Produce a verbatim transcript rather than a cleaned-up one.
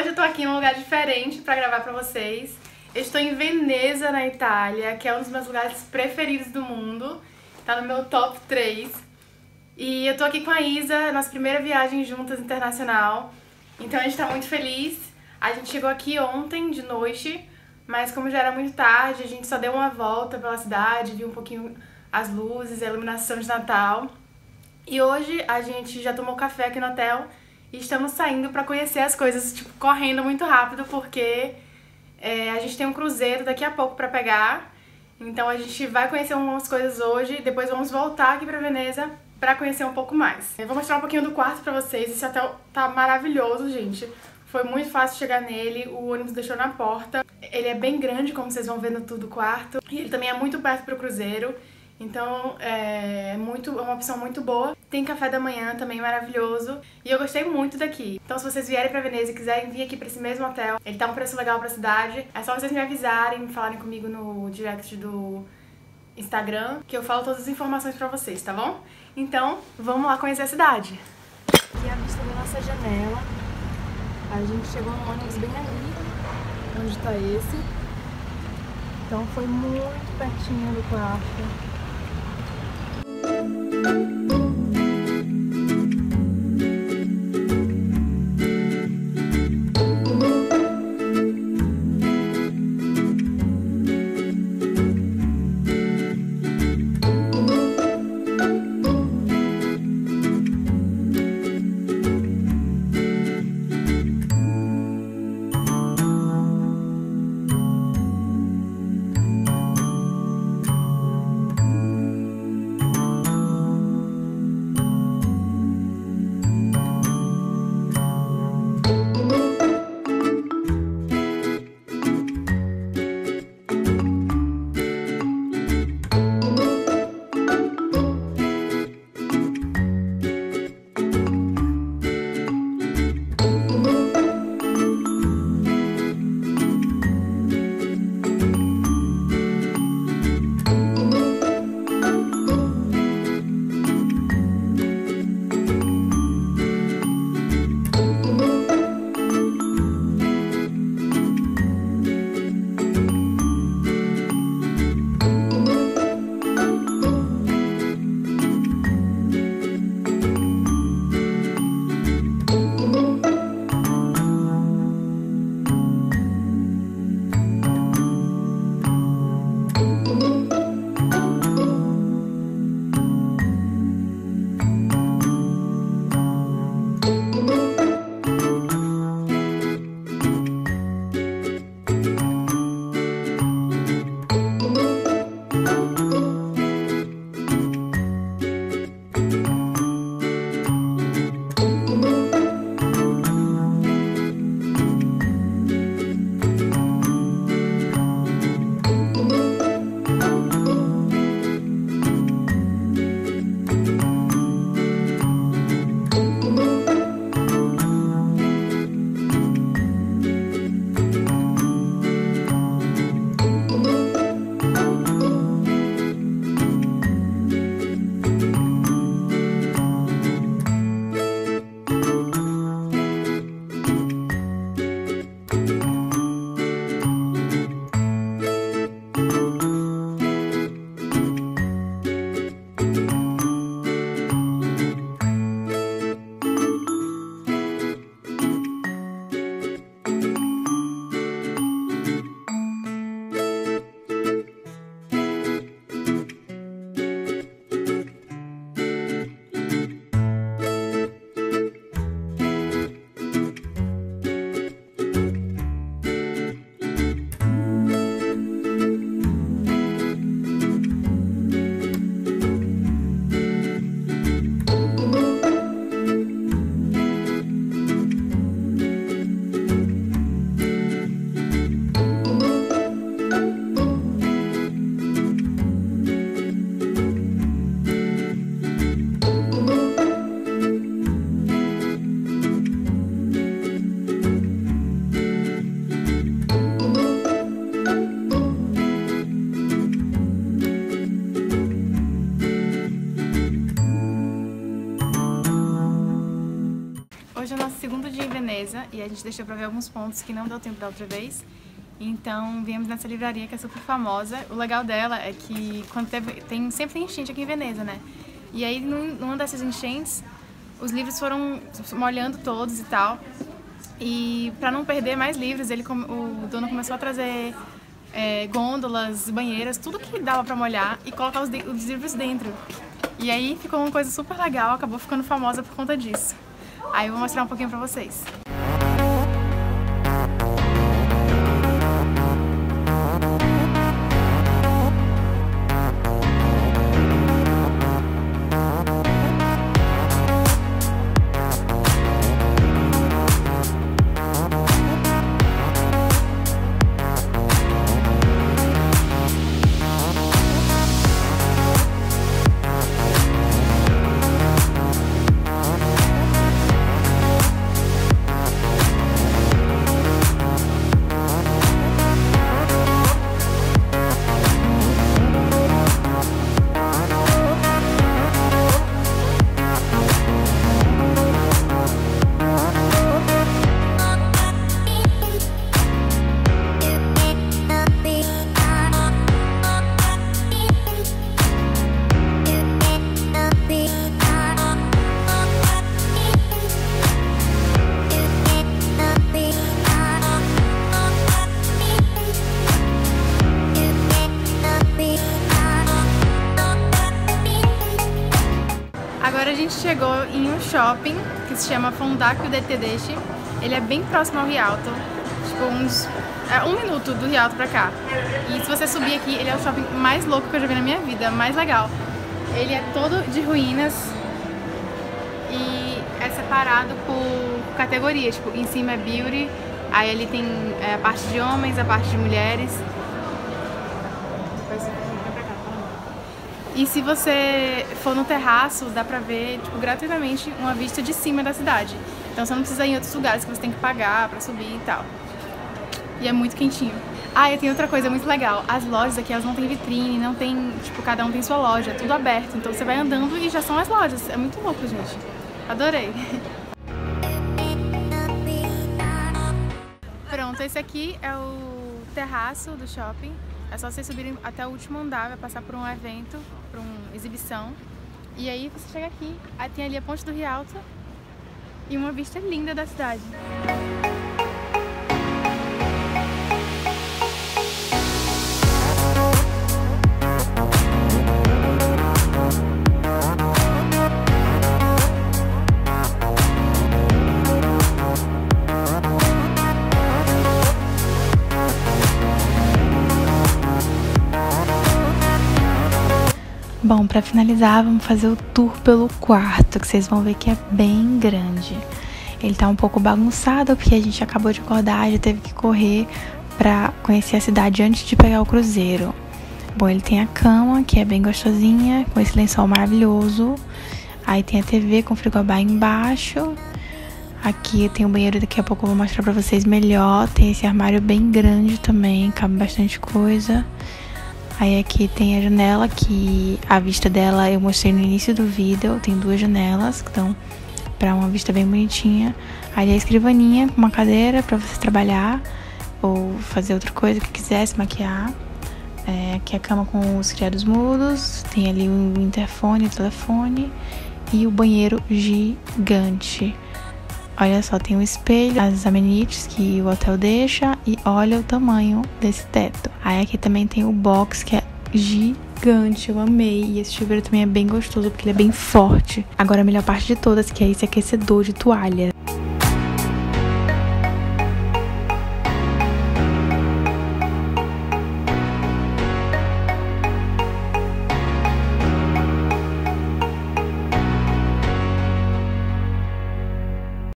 Hoje eu tô aqui em um lugar diferente pra gravar pra vocês. Eu estou em Veneza, na Itália, que é um dos meus lugares preferidos do mundo. Tá no meu top três. E eu tô aqui com a Isa, nossa primeira viagem juntas internacional. Então a gente tá muito feliz. A gente chegou aqui ontem de noite, mas como já era muito tarde, a gente só deu uma volta pela cidade, viu um pouquinho as luzes, a iluminação de Natal. E hoje a gente já tomou café aqui no hotel e estamos saindo pra conhecer as coisas, tipo, correndo muito rápido, porque é, a gente tem um cruzeiro daqui a pouco pra pegar. Então a gente vai conhecer umas coisas hoje, depois vamos voltar aqui pra Veneza pra conhecer um pouco mais. Eu vou mostrar um pouquinho do quarto pra vocês. Esse hotel tá maravilhoso, gente. Foi muito fácil chegar nele, o ônibus deixou na porta. Ele é bem grande, como vocês vão ver no tudo quarto. E ele também é muito perto pro cruzeiro. Então é, muito, é uma opção muito boa. Tem café da manhã também maravilhoso. E eu gostei muito daqui. Então se vocês vierem pra Veneza e quiserem vir aqui pra esse mesmo hotel, ele tá um preço legal pra cidade. É só vocês me avisarem, me falarem comigo no direct do Instagram, que eu falo todas as informações pra vocês, tá bom? Então vamos lá conhecer a cidade. Aqui é a vista da nossa janela. A gente chegou no ônibus bem ali, onde tá esse. Então foi muito pertinho do quarto. segundo dia em Veneza e a gente deixou pra ver alguns pontos que não deu tempo da outra vez. Então viemos nessa livraria que é super famosa. O legal dela é que quando teve, tem, sempre tem enchente aqui em Veneza, né? E aí numa dessas enchentes, os livros foram molhando todos e tal. E pra não perder mais livros, ele, o dono começou a trazer é, gôndolas, banheiras, tudo que dava pra molhar e colocar os, os livros dentro. E aí ficou uma coisa super legal, acabou ficando famosa por conta disso. Aí eu vou mostrar um pouquinho pra vocês. Agora a gente chegou em um shopping que se chama Fondaco de Tedeschi. Ele é bem próximo ao Rialto, tipo uns é, um minuto do Rialto pra cá. E se você subir aqui, ele é o shopping mais louco que eu já vi na minha vida, mais legal. Ele é todo de ruínas e é separado por categoria, tipo, em cima é beauty, aí ali tem é, a parte de homens, a parte de mulheres. E se você for no terraço, dá pra ver, tipo, gratuitamente uma vista de cima da cidade. Então você não precisa ir em outros lugares que você tem que pagar pra subir e tal. E é muito quentinho. Ah, e tem outra coisa muito legal. As lojas aqui, elas não tem vitrine, não tem, tipo, cada um tem sua loja, é tudo aberto. Então você vai andando e já são as lojas. É muito louco, gente. Adorei. Pronto, esse aqui é o terraço do shopping. É só vocês subirem até o último andar, vai passar por um evento, por uma exibição. E aí você chega aqui, aí tem ali a Ponte do Rialto e uma vista linda da cidade. Bom, pra finalizar, vamos fazer o tour pelo quarto, que vocês vão ver que é bem grande. Ele tá um pouco bagunçado, porque a gente acabou de acordar, já teve que correr pra conhecer a cidade antes de pegar o cruzeiro. Bom, ele tem a cama, que é bem gostosinha, com esse lençol maravilhoso. Aí tem a T V com frigobar embaixo. Aqui tem o banheiro, daqui a pouco eu vou mostrar pra vocês melhor. Tem esse armário bem grande também, cabe bastante coisa. Aí aqui tem a janela, que a vista dela eu mostrei no início do vídeo. Tem duas janelas que estão para uma vista bem bonitinha. Aí a escrivaninha com uma cadeira para você trabalhar ou fazer outra coisa que quiser, se maquiar. É, aqui a cama com os criados mudos. Tem ali o interfone, o telefone e o banheiro gigante. Olha só, tem um espelho, as amenities que o hotel deixa e olha o tamanho desse teto. Aí aqui também tem o box, que é gigante, eu amei. E esse chuveiro também é bem gostoso, porque ele é bem forte. Agora a melhor parte de todas, que é esse aquecedor de toalha.